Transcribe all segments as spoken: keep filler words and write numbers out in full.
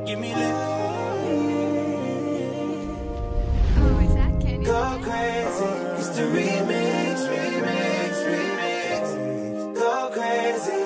Give me lip. Oh, is that Kenny? Go crazy. It's the remix, remix, remix. Go crazy.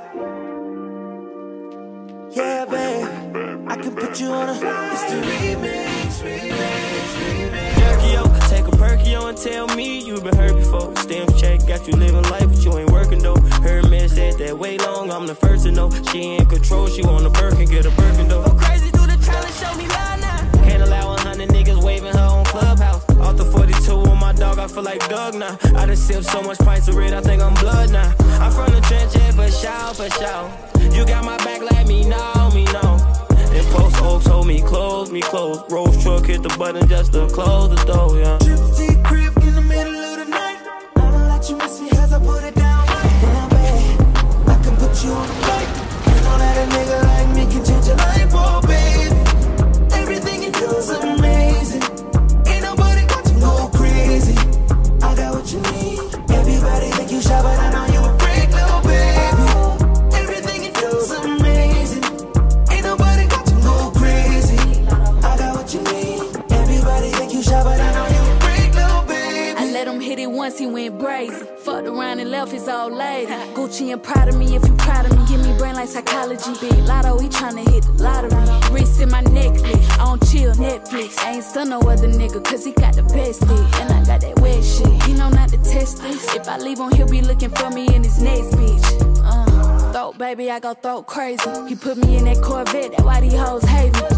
Yeah, babe. I can put you on a. It's the remix, remix, remix. Perkio, take a Perkio and tell me you been hurt before. Stem check, got you living life, but you ain't working though. Her man said that way long, I'm the first to know. She in control, she want a Birkin, get a Birkin though. Go crazy, do the challenge, show me love now. Can't allow a hundred niggas waving her on Clubhouse. Off the forty-two on my dog, I feel like Doug now. I done sipped so much pints of red, I think I'm blood now. I'm from the trench, yeah, for sure, for sure. You got my back, let me know, me know. And post oaks hold me close, me close. Rose truck hit the button just to close the door, yeah. Trip T crib in the middle of the night. I don't let you miss me as I put it down. Damn, babe, I can put you on the flight. You know that a nigga like me can change your life, oh baby. Everything you do is amazing. Ain't nobody got to go crazy. I got what you need. Everybody think you shy, but I know you a freak, little baby. Everything you do is amazing. Ain't nobody got to go crazy. I got what you need. Everybody think you shy, but I know you a freak, little baby. I let him hit it once, he went brazy. Fucked around and left his old lady. Gucci and proud of me if you proud of me. Give me brain like psychology. Big lotto, he tryna hit the lottery. Wrist in my necklace, on chill Netflix. I ain't still no other nigga, cause he got the best dick. And I got that wet shit, he know not to test this. If I leave him, he'll be looking for me in his next bitch. Uh, throat baby, I go throat crazy. He put me in that Corvette, that's why these hoes hate me.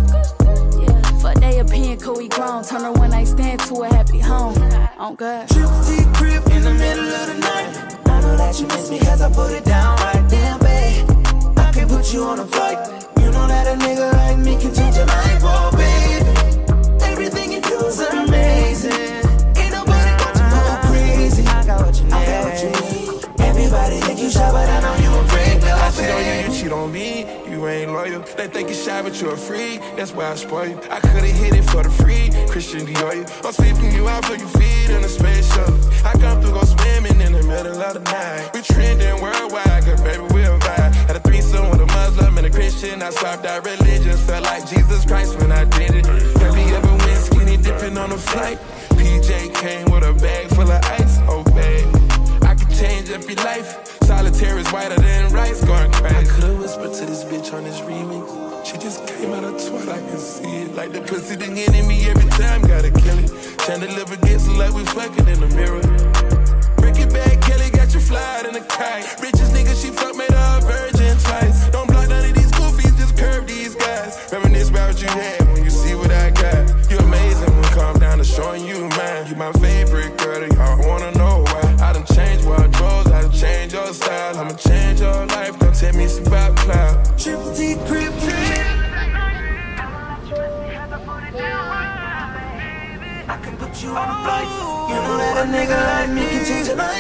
Fuck they opinion, cause we grown. Turn her one night stand to a happy home. Oh God. Trip T crib in the middle of the night. I know that you miss me cause I put it down right. Damn, babe, I can put you on a flight. You know that a nigga like me can change your life, oh baby. Everything you do is amazing. Ain't nobody got to go crazy. I got what you need. I got what you need. Everybody think you shy, but I know you a freak, little I cheat on you, you cheat on me. You ain't loyal. They think you shy, but you're a freak. That's why I spoil you. I could've hit it for the free. Christian Dior, you. I'm sweeping you out for your feet in a space shuttle. I come through, go swimming in the middle of the night. We trending worldwide, cause baby, we'll vibe. Had a threesome with a Muslim and a Christian. I swapped out religions. Felt like Jesus Christ when I did it. Have you ever went skinny dipping on a flight? P J came with a bag full of ice. Oh, babe, I could change up your life. Solitaire is whiter than rice, going crazy. I could've whispered to this bitch on this remix. She just came out of twat, I can see it. Like the pussy the enemy every time, gotta kill it. Chandelier gets like we fucking in the mirror. Break it back, Kelly got you flying in a kite. Richest nigga she fuck made her a virgin twice. Don't block none of these goofies, just curve these guys. Reminisce about what you had when you see what I got. You amazing when calm down to showing you mine. You my favorite girl, y'all wanna know why. I done changed wardrobes, I done changed your style. I'ma change your life, don't tell me it's about cloud. Trip T crib, I can put you on a flight. You know that a nigga like me can change your life.